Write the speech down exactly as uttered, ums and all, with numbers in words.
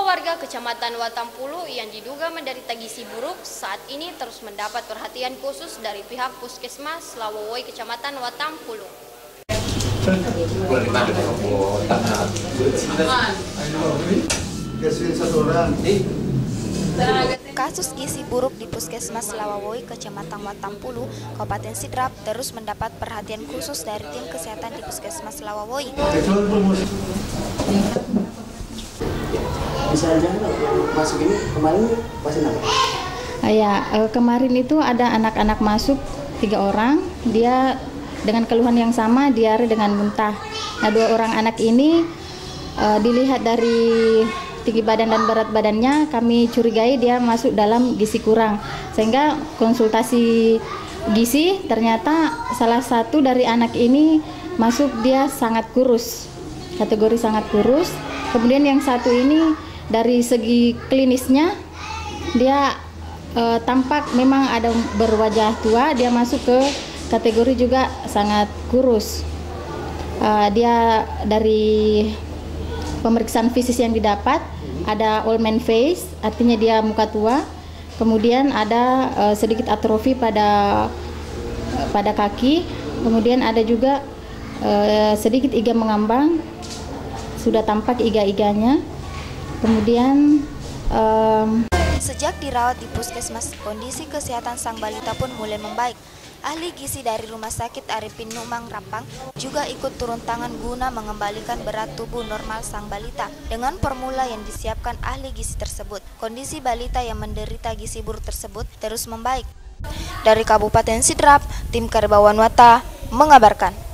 warga Kecamatan Watampulu yang diduga menderita gizi buruk saat ini terus mendapat perhatian khusus dari pihak Puskesmas Lawowoi Kecamatan Watampulu. Kasus gizi buruk di Puskesmas Lawowoi Kecamatan Watampulu, Kabupaten Sidrap terus mendapat perhatian khusus dari tim kesehatan di Puskesmas Lawowoi. Misalnya masuk ini kemarin pasien apa? Ya, kemarin itu ada anak-anak masuk tiga orang, dia dengan keluhan yang sama, diare dengan muntah. Nah, dua orang anak ini uh, dilihat dari tinggi badan dan berat badannya, kami curigai dia masuk dalam gizi kurang. Sehingga konsultasi gizi, ternyata salah satu dari anak ini masuk dia sangat kurus, kategori sangat kurus. Kemudian yang satu ini dari segi klinisnya dia e, tampak memang ada berwajah tua, dia masuk ke kategori juga sangat kurus. E, dia dari pemeriksaan fisik yang didapat ada old man face, artinya dia muka tua. Kemudian ada e, sedikit atrofi pada pada kaki. Kemudian ada juga e, sedikit iga mengambang, sudah tampak iga-iganya. Kemudian um, sejak dirawat di Puskesmas, kondisi kesehatan sang balita pun mulai membaik. Ahli gizi dari Rumah Sakit Arifin Numang Rapang juga ikut turun tangan guna mengembalikan berat tubuh normal sang balita. Dengan formula yang disiapkan ahli gizi tersebut, kondisi balita yang menderita gizi buruk tersebut terus membaik. Dari Kabupaten Sidrap, tim Karyawan Wata mengabarkan.